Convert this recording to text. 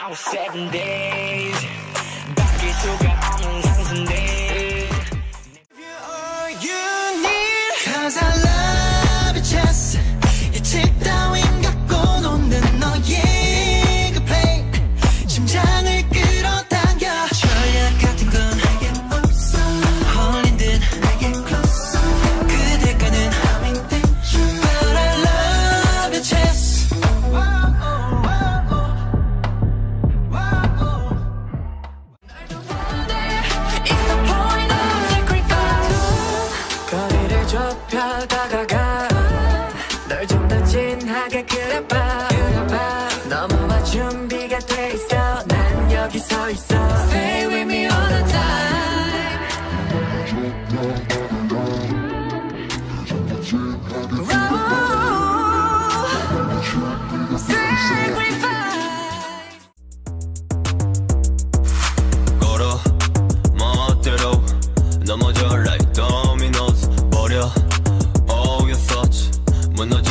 now 7 days 바뀔 수가 없는 상승들 All you need Cause I love you just 예측 따윈 갖고 노는 너의 그 play 심장을 끌어당겨 전략 같은 건 내겐 없어 홀린 듯 내게 close 그대가는 But I love you just 좁혀 다가가 널 좀 더 진하게 그려봐 넘어와 준비가 돼 있어 난 여기 서 있어 Stay with me all the time Sacrifice 걸어 멋대로 넘어져 like Domino 버려 Oh you thought 무너져